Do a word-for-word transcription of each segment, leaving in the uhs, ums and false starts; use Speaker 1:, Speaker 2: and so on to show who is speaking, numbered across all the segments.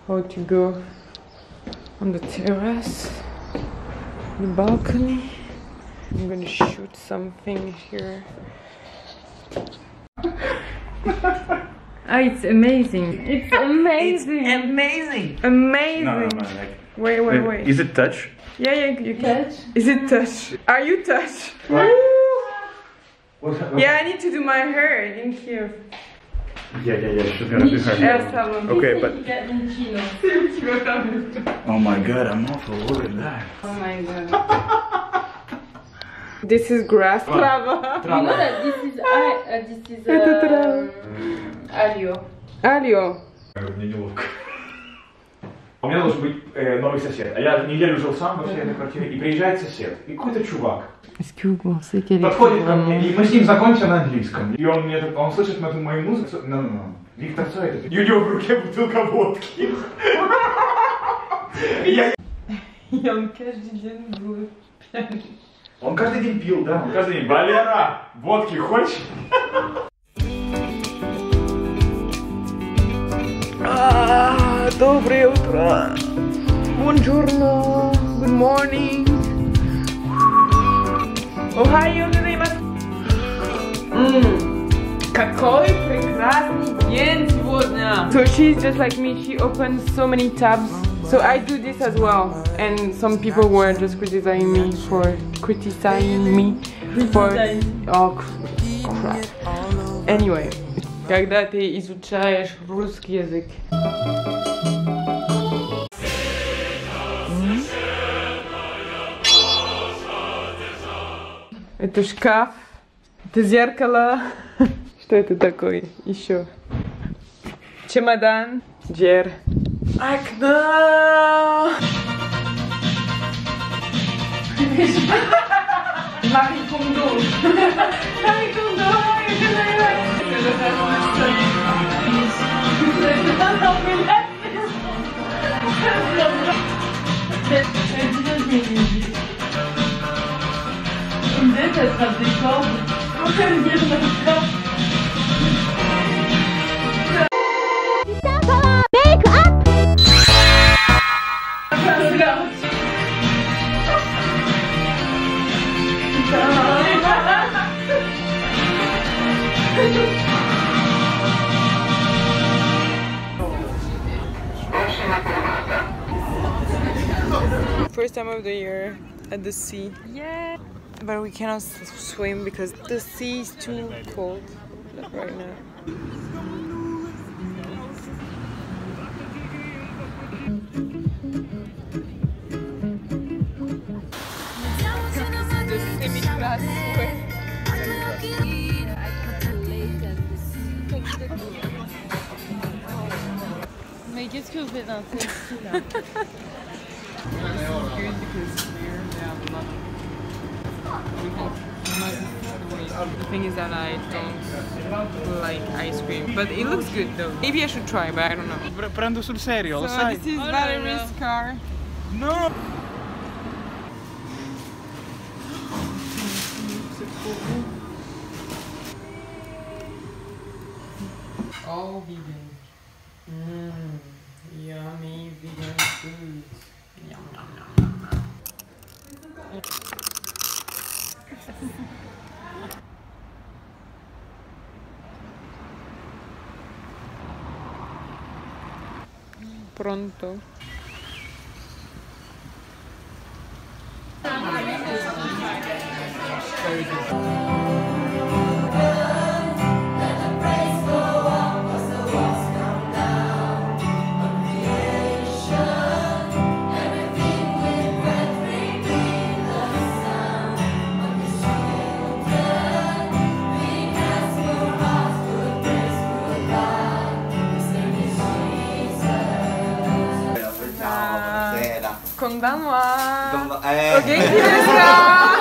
Speaker 1: how to go on the terrace, the balcony. I'm gonna shoot something here. Oh, it's amazing. It's amazing.
Speaker 2: It's amazing.
Speaker 1: Amazing.
Speaker 3: No, no, no, like,
Speaker 1: wait, wait, wait.
Speaker 3: Is it touch?
Speaker 1: Yeah, yeah, you can. Touch? Is it touch? Are you touch?
Speaker 3: What? What, what?
Speaker 1: Yeah, I need to do my hair. Thank you.
Speaker 3: Yeah, yeah, yeah. She's gonna do her hair. Okay, but. Oh my god, I'm awful worried that.
Speaker 1: Oh my god. This is grass trava.
Speaker 4: You know that this is I, uh, this is uh, Alio.
Speaker 1: Alio.
Speaker 3: Мне неловко. У меня должен быть э, новый сосед. А я неделю жил сам во всей этой квартире, и приезжает сосед. И какой-то чувак. Подходит ко мне, и мы с ним закончим на английском. И он мне, он слышит эту мою музыку. Ну, ну, ну. Виктор, что это? И у него в руке бутылка водки.
Speaker 1: И он каждый день был пьяный.
Speaker 3: Он каждый день пил, да? Он каждый день. Валера, водки хочешь?
Speaker 1: Ah, доброе утро. Buongiorno. Good morning. Ohio gozaimasu. Mmm. Какой прекрасный день сегодня. So she's just like me. She opens so many tabs. So I do this as well. And some people were just criticizing me for criticizing me for oh crap. Anyway. Когда ты изучаешь русский язык. Это шкаф, это зеркало. Что это такое еще? Чемодан, дверь, окно. Marie Kondo. Marie Kondo.
Speaker 4: Une ça attrape des cordes. On peut dire maintenant.
Speaker 1: First time of the year at the sea. Yeah. But we cannot swim because the sea is too cold right now. The semi-class way.
Speaker 4: Mais qu'est-ce que vous faites dans ce style là?
Speaker 1: This is good because here they have a lot of. The thing is that I don't like ice cream, but it looks good though. Maybe I should try, but I don't know.
Speaker 3: Prendo sul serio, lo
Speaker 1: So
Speaker 3: sai?
Speaker 1: this is Valerie's car.
Speaker 3: No!
Speaker 1: All vegan. Mmm, yummy vegan food. Yum, yum, yum, yum, yum. Pronto. Konbanwa.
Speaker 5: Eh.
Speaker 1: O genki desu ka?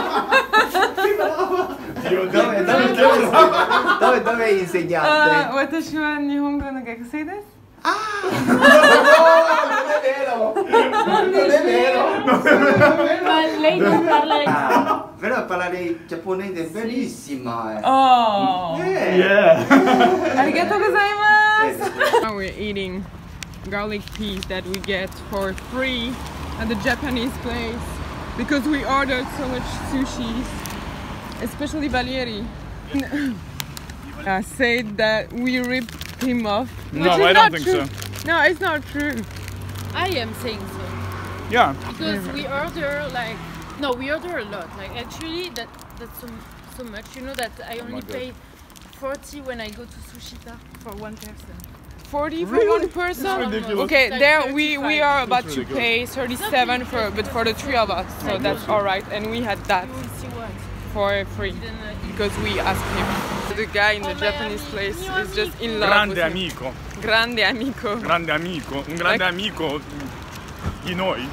Speaker 5: Dove, dove, dove, dove, dove hai insegnato?
Speaker 1: Watashi wa Nihongo no gakusei desu.
Speaker 5: Ah! No, non è vero! Non è vero!
Speaker 4: Ma lei non parla
Speaker 5: Ah, però parlare giapponese è bellissima! Eh.
Speaker 1: Oh!
Speaker 5: Yeah!
Speaker 3: Yeah!
Speaker 1: Arigatou gozaimasu! Now we're eating garlic peas that we get for free at the Japanese place because we ordered so much sushi, especially Valieri. uh, said that we ripped him off.
Speaker 2: No, I don't think
Speaker 1: true.
Speaker 2: so.
Speaker 1: No, it's not true.
Speaker 4: I am saying so.
Speaker 2: Yeah.
Speaker 4: Because we order like no, we order a lot. Like actually, that that's so, so much. You know that I only
Speaker 2: God.
Speaker 4: pay forty when I go to Sushita for one person.
Speaker 1: forty for
Speaker 2: Really?
Speaker 1: one person?
Speaker 2: That's ridiculous.
Speaker 1: Okay,
Speaker 4: Like
Speaker 1: there we, we
Speaker 4: thirty-five.
Speaker 1: are about
Speaker 2: That's
Speaker 1: to
Speaker 2: ridiculous.
Speaker 1: pay thirty-seven for but for the three of us, so that's alright. And we had that
Speaker 4: You will see what.
Speaker 1: for free
Speaker 4: Then, uh,
Speaker 1: because we asked him. The guy in the
Speaker 4: Oh, my
Speaker 1: Japanese
Speaker 4: ami-
Speaker 1: place
Speaker 4: mio
Speaker 1: is just in
Speaker 4: amico.
Speaker 1: love
Speaker 2: Grande
Speaker 1: with him.
Speaker 2: amico.
Speaker 1: Grande amico.
Speaker 2: Grande amico. Un grande
Speaker 1: Like-
Speaker 2: amico di noi.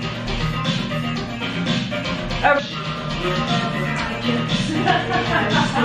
Speaker 1: Um,